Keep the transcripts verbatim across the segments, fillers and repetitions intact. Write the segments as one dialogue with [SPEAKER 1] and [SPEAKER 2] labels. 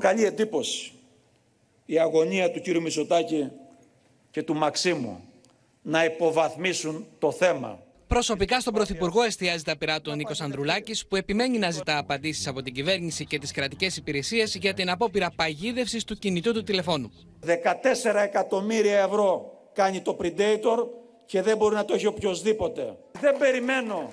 [SPEAKER 1] προκαλεί εντύπωση η αγωνία του κύριου Μητσοτάκη και του Μαξίμου να υποβαθμίσουν το θέμα.
[SPEAKER 2] Προσωπικά στον Πρωθυπουργό εστιάζει τα πειρά του ο Νίκος Ανδρουλάκης, που επιμένει να ζητά απαντήσεις από την κυβέρνηση και τις κρατικές υπηρεσίες για την απόπειρα παγίδευσης του κινητού του τηλεφώνου.
[SPEAKER 1] δεκατέσσερα εκατομμύρια ευρώ κάνει το Predator και δεν μπορεί να το έχει οποιοσδήποτε. Δεν περιμένω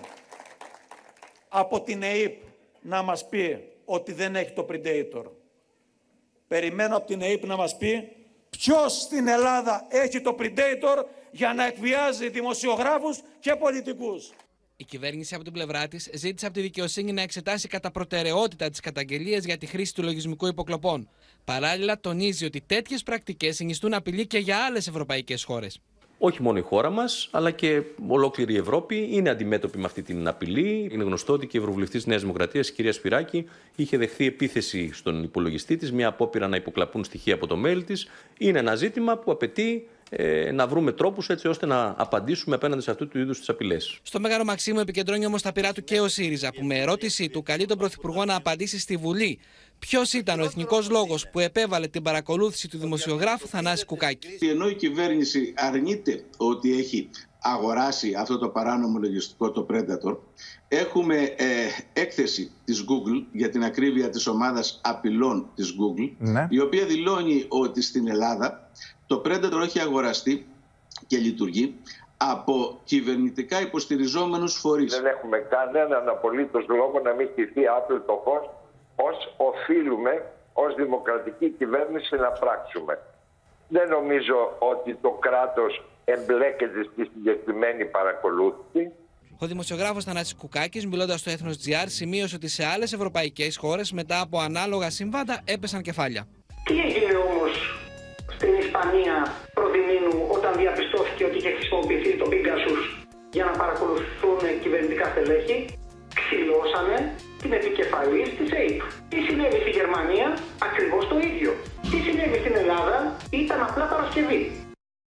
[SPEAKER 1] από την ΕΥΠ να μας πει ότι δεν έχει το Predator. Περιμένω από την ΕΥΠ να μας πει ποιος στην Ελλάδα έχει το Predator για να εκβιάζει δημοσιογράφους και πολιτικούς.
[SPEAKER 2] Η κυβέρνηση από την πλευρά της ζήτησε από τη δικαιοσύνη να εξετάσει κατά προτεραιότητα τις καταγγελίες για τη χρήση του λογισμικού υποκλοπών. Παράλληλα, τονίζει ότι τέτοιες πρακτικές συνιστούν απειλή και για άλλες ευρωπαϊκές χώρες.
[SPEAKER 3] Όχι μόνο η χώρα μας, αλλά και ολόκληρη η Ευρώπη είναι αντιμέτωπη με αυτή την απειλή. Είναι γνωστό ότι και η Ευρωβουλευτής της Νέας Δημοκρατίας, η κυρία Σπυράκη, είχε δεχθεί επίθεση στον υπολογιστή της, μια απόπειρα να υποκλαπούν στοιχεία από το mail της. Είναι ένα ζήτημα που απαιτεί ε, να βρούμε τρόπους έτσι ώστε να απαντήσουμε απέναντι σε αυτού του είδους τις απειλές.
[SPEAKER 2] Στο Μέγαρο Μαξίμου επικεντρώνει όμως τα πειρά του και ο ΣΥΡΙΖΑ, που με ερώτηση του καλεί τον Πρωθυπουργό να απαντήσει στη Βουλή ποιος ήταν ο εθνικός λόγος που επέβαλε την παρακολούθηση του δημοσιογράφου Θανάση Κουκάκη.
[SPEAKER 4] Ενώ η κυβέρνηση αρνείται ότι έχει αγοράσει αυτό το παράνομο λογιστικό, το Predator, έχουμε ε, έκθεση της Google για την ακρίβεια της ομάδας απειλών της Google, ναι, η οποία δηλώνει ότι στην Ελλάδα το Predator έχει αγοραστεί και λειτουργεί από κυβερνητικά υποστηριζόμενους φορείς.
[SPEAKER 5] Δεν έχουμε κανέναν απολύτως λόγο να μην χυθεί άπλο το φως ως οφείλουμε ως δημοκρατική κυβέρνηση να πράξουμε. Δεν νομίζω ότι το κράτος εμπλέκεται στη συγκεκριμένη παρακολούθηση.
[SPEAKER 2] Ο δημοσιογράφος Θανάσης Κουκάκης, μιλώντας στο Έθνος τζι αρ, σημείωσε ότι σε άλλες ευρωπαϊκές χώρες μετά από ανάλογα συμβάντα έπεσαν κεφάλια.
[SPEAKER 6] Τι έγινε όμως στην Ισπανία προδημήνου όταν διαπιστώθηκε ότι είχε χρησιμοποιηθεί το Pegasus για να παρακολουθούν κυβερνητικά στελέχη? Ξυλώσανε την επικεφαλής της ΕΥΠ. Τι συνέβη στη Γερμανία? Ακριβώς το ίδιο. Τι συνέβη στην Ελλάδα? Ήταν απλά Παρασκευή.